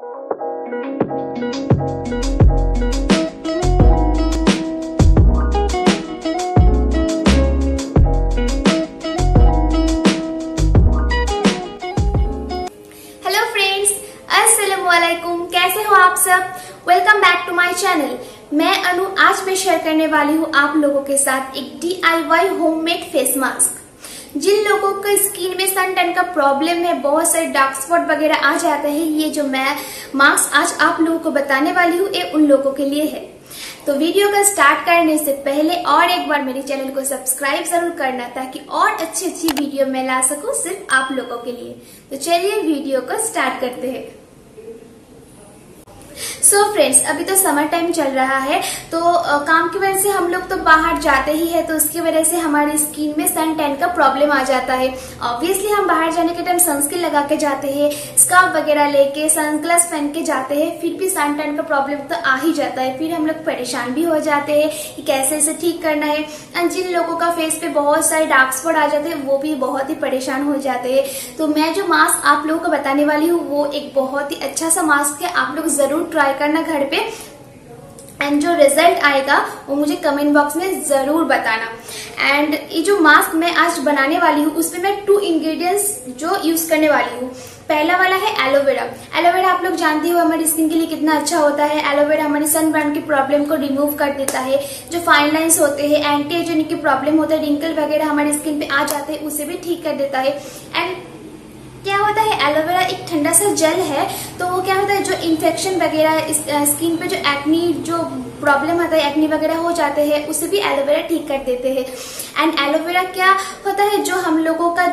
कैसे हो आप सब। Welcome back to my channel. मैं अनु आज मैं शेयर करने वाली हूँ आप लोगों के साथ एक DIY होममेड फेस मास्क। जिन लोगों को स्किन में सन टैन का प्रॉब्लम है, बहुत सारे डार्क स्पॉट वगैरह आ जाते हैं, ये जो मैं मास्क आज आप लोगों को बताने वाली हूँ ये उन लोगों के लिए है। तो वीडियो का स्टार्ट करने से पहले और एक बार मेरे चैनल को सब्सक्राइब जरूर करना, ताकि और अच्छी अच्छी वीडियो मैं ला सकूं सिर्फ आप लोगों के लिए। तो चलिए वीडियो को स्टार्ट करते हैं। सो फ्रेंड्स, अभी तो समर टाइम चल रहा है, तो काम की वजह से हम लोग तो बाहर जाते ही है, तो उसकी वजह से हमारी स्किन में सन टैन का प्रॉब्लम आ जाता है। ऑब्वियसली हम बाहर जाने के टाइम सनस्क्रीन लगा के जाते हैं, स्कार्फ वगैरह लेके सनग्लास पहन के जाते हैं, फिर भी सन टैन का प्रॉब्लम तो आ ही जाता है। फिर हम लोग परेशान भी हो जाते हैं कि कैसे इसे ठीक करना है। एंड जिन लोगों का फेस पे बहुत सारे डार्क स्पॉट आ जाते हैं, वो भी बहुत ही परेशान हो जाते हैं। तो मैं जो मास्क आप लोगों को बताने वाली हूँ वो एक बहुत ही अच्छा सा मास्क है, आप लोग जरूर ट्राई करना घर पे। एंड जो रिजल्ट आएगा वो मुझे कमेंट बॉक्स में जरूर बताना। एंड ये जो मास्क मैं आज बनाने वाली हूँ उसमें मैं 2 इंग्रेडिएंट्स जो यूज करने वाली हूँ। पहला वाला है एलोवेरा। एलोवेरा आप लोग जानते हो हमारी स्किन के लिए कितना अच्छा होता है। एलोवेरा हमारी सनबर्न की प्रॉब्लम को रिमूव कर देता है, जो फाइन लाइंस होते हैं, एंटी एजिंग की प्रॉब्लम होता है, रिंकल वगैरह हमारी स्किन पे आ जाते हैं, उसे भी ठीक कर देता है। एंड क्या होता है, एलोवेरा एक ठंडा सा जेल है, तो वो क्या होता है, जो इन्फेक्शन वगैरह स्किन पे जो एक्नी जो प्रॉब्लम आता है, एक्नी वगैरह हो जाते हैं, उसे भी एलोवेरा ठीक कर देते हैं। एंड एलोवेरा क्या होता है, जो हम लोगों का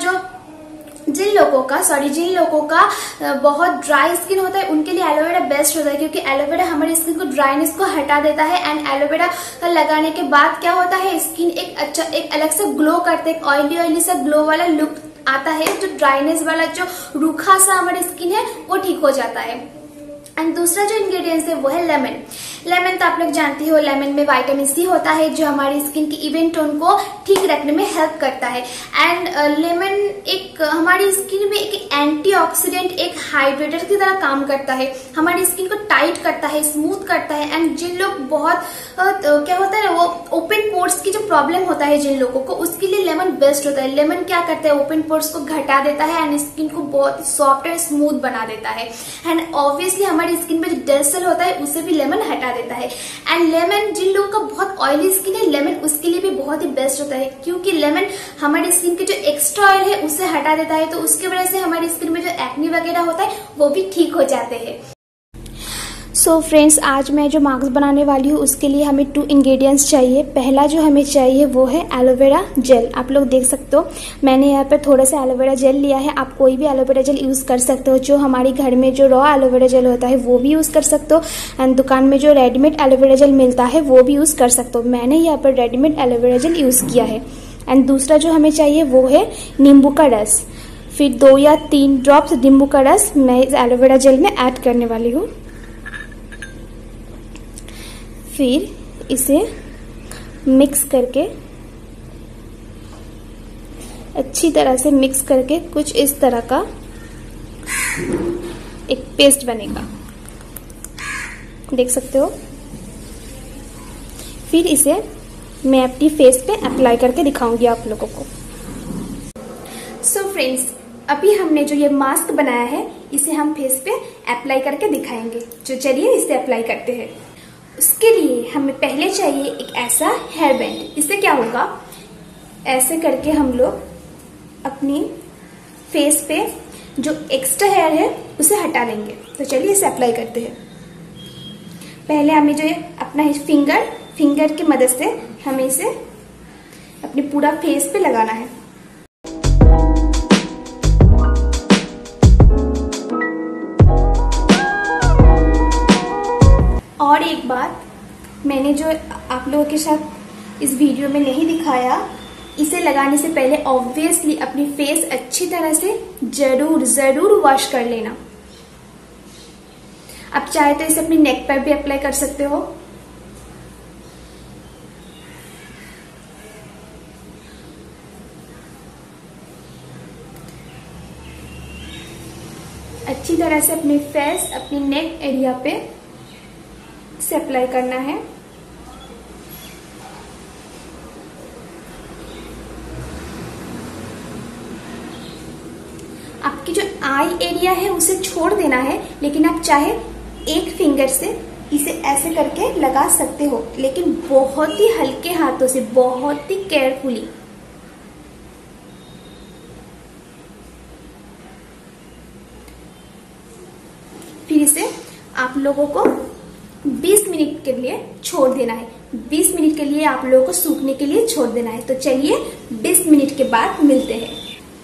जिन लोगों का बहुत ड्राई स्किन होता है उनके लिए एलोवेरा बेस्ट होता है, क्योंकि एलोवेरा हमारी स्किन को ड्राइनेस को हटा देता है। एंड एलोवेरा लगाने के बाद क्या होता है, स्किन एक अलग से ग्लो करता है, एक ऑयली सा ग्लो वाला लुक आता है, जो ड्राइनेस वाला जो रूखा सा हमारी स्किन है वो ठीक हो जाता है। एंड दूसरा जो इंग्रेडिएंट्स है वो है लेमन। लेमन तो आप लोग जानती हो, लेमन में विटामिन सी होता है, जो हमारी स्किन की इवन टोन को ठीक रखने में हेल्प करता है। एंड लेमन एक हमारी स्किन में एक एंटीऑक्सीडेंट, एक हाइड्रेटर की तरह काम करता है, हमारी स्किन को टाइट करता है, स्मूथ करता है। एंड जिन लोग बहुत क्या होता है वो ओपन पोर्स की जो प्रॉब्लम होता है जिन लोगों को, उसके लिए लेमन बेस्ट होता है। लेमन क्या करता है, ओपन पोर्स को घटा देता है एंड स्किन को बहुत सॉफ्ट एंड स्मूथ बना देता है। एंड ऑब्वियसली हमारी स्किन में जो डेड सेल होता है उसे भी लेमन हटा देता है। एंड लेमन जिन लोगों का बहुत ऑयली स्किन है, लेमन उसके लिए भी बहुत ही बेस्ट होता है, क्योंकि लेमन हमारी स्किन के जो एक्स्ट्रा ऑयल है उसे हटा देता है, तो उसकी वजह से हमारी स्किन में जो एक्ने वगैरह होता है वो भी ठीक हो जाते हैं। सो फ्रेंड्स, आज मैं जो मास्क बनाने वाली हूँ उसके लिए हमें 2 इंग्रेडिएंट्स चाहिए। पहला जो हमें चाहिए वो है एलोवेरा जेल। आप लोग देख सकते हो मैंने यहाँ पर थोड़ा सा एलोवेरा जेल लिया है, आप कोई भी एलोवेरा जेल यूज़ कर सकते हो। जो हमारे घर में जो रॉ एलोवेरा जेल होता है वो भी यूज़ कर सकते हो, एंड दुकान में जो रेडीमेड एलोवेरा जेल मिलता है वो भी यूज़ कर सकते हो। मैंने यहाँ पर रेडीमेड एलोवेरा जेल यूज़ किया है। एंड दूसरा जो हमें चाहिए वो है नींबू का रस। फिर 2 या 3 ड्रॉप्स नींबू का रस मैं इस एलोवेरा जेल में ऐड करने वाली हूँ। फिर इसे मिक्स करके अच्छी तरह से मिक्स करके कुछ इस तरह का एक पेस्ट बनेगा, देख सकते हो। फिर इसे मैं अपनी फेस पे अप्लाई करके दिखाऊंगी आप लोगों को। सो फ्रेंड्स, अभी हमने जो ये मास्क बनाया है इसे हम फेस पे अप्लाई करके दिखाएंगे। तो चलिए इसे अप्लाई करते हैं। उसके लिए हमें पहले चाहिए एक ऐसा हेयर बैंड। इससे क्या होगा, ऐसे करके हम लोग अपनी फेस पे जो एक्स्ट्रा हेयर है उसे हटा लेंगे। तो चलिए इसे अप्लाई करते हैं। पहले हमें जो अपना फिंगर की मदद से हमें इसे अपने पूरा फेस पे लगाना है। और एक बात मैंने जो आप लोगों के साथ इस वीडियो में नहीं दिखाया, इसे लगाने से पहले ऑब्वियसली अपनी फेस अच्छी तरह से जरूर वॉश कर लेना। आप चाहे तो इसे अपनी नेक पर भी अप्लाई कर सकते हो। अच्छी तरह से अपने फेस, अपनी नेक एरिया पे से अप्लाई करना है। आपकी जो आई एरिया है उसे छोड़ देना है, लेकिन आप चाहे एक फिंगर से इसे ऐसे करके लगा सकते हो, लेकिन बहुत ही हल्के हाथों से, बहुत ही केयरफुली। फिर इसे आप लोगों को 20 मिनट के लिए छोड़ देना है। 20 मिनट के लिए आप लोगों को सूखने के लिए छोड़ देना है। तो चलिए 20 मिनट के बाद मिलते हैं।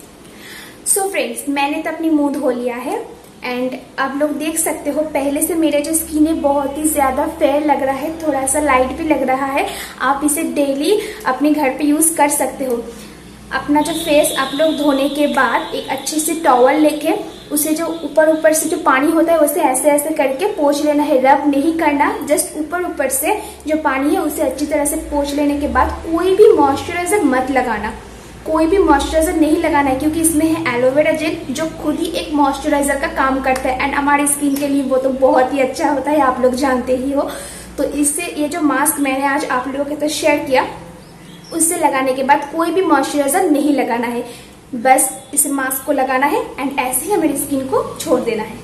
सो फ्रेंड्स, मैंने तो अपनी मुंह धो लिया है एंड आप लोग देख सकते हो पहले से मेरा जो स्किन है बहुत ही ज्यादा फेयर लग रहा है, थोड़ा सा लाइट भी लग रहा है। आप इसे डेली अपने घर पे यूज कर सकते हो। अपना जो फेस आप लोग धोने के बाद एक अच्छी सी टॉवल लेके उसे जो ऊपर से जो पानी होता है उसे ऐसे ऐसे करके पोंछ लेना है। रब नहीं करना, जस्ट ऊपर से जो पानी है उसे अच्छी तरह से पोंछ लेने के बाद कोई भी मॉइस्चराइजर मत लगाना, कोई भी मॉइस्चराइजर नहीं लगाना है, क्योंकि इसमें है एलोवेरा जेल जो खुद ही एक मॉइस्चराइजर का काम करता है एंड हमारी स्किन के लिए वो तो बहुत ही अच्छा होता है, आप लोग जानते ही हो। तो इससे ये जो मास्क मैंने आज आप लोगों के साथ शेयर किया, उससे लगाने के बाद कोई भी मॉइस्चराइजर नहीं लगाना है, बस इस मास्क को लगाना है एंड ऐसे ही हमारी स्किन को छोड़ देना है।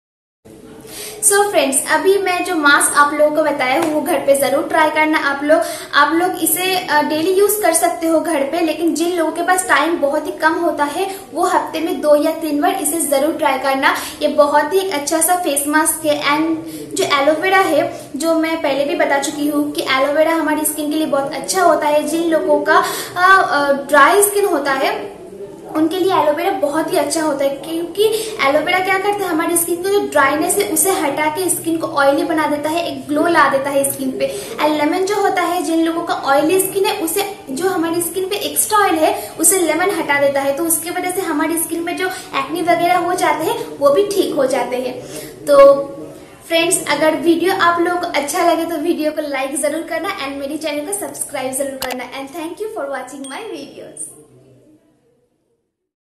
सो फ्रेंड्स, अभी मैं जो मास्क आप लोगों को बताया हूँ वो घर पे जरूर ट्राई करना आप लोग इसे डेली यूज कर सकते हो घर पे, लेकिन जिन लोगों के पास टाइम बहुत ही कम होता है वो हफ्ते में 2 या 3 बार इसे जरूर ट्राई करना। ये बहुत ही एक अच्छा सा फेस मास्क है एंड जो एलोवेरा है, जो मैं पहले भी बता चुकी हूँ कि एलोवेरा हमारी स्किन के लिए बहुत अच्छा होता है। जिन लोगों का ड्राई स्किन होता है उनके लिए एलोवेरा बहुत ही अच्छा होता है, क्योंकि एलोवेरा क्या करता है हमारी स्किन को जो ड्राइनेस है उसे हटा के स्किन को ऑयली बना देता है, एक ग्लो ला देता है स्किन पे। एंड लेमन जो होता है, जिन लोगों का ऑयली स्किन है उसे जो हमारी स्किन पे एक्स्ट्रा ऑयल है उसे लेमन हटा देता है, तो उसकी वजह से हमारी स्किन में जो एक्ने वगैरह हो जाते हैं वो भी ठीक हो जाते हैं। तो फ्रेंड्स, अगर वीडियो आप लोगों को अच्छा लगे तो वीडियो को लाइक जरूर करना एंड मेरे चैनल को सब्सक्राइब जरूर करना and thank you for watching my videos.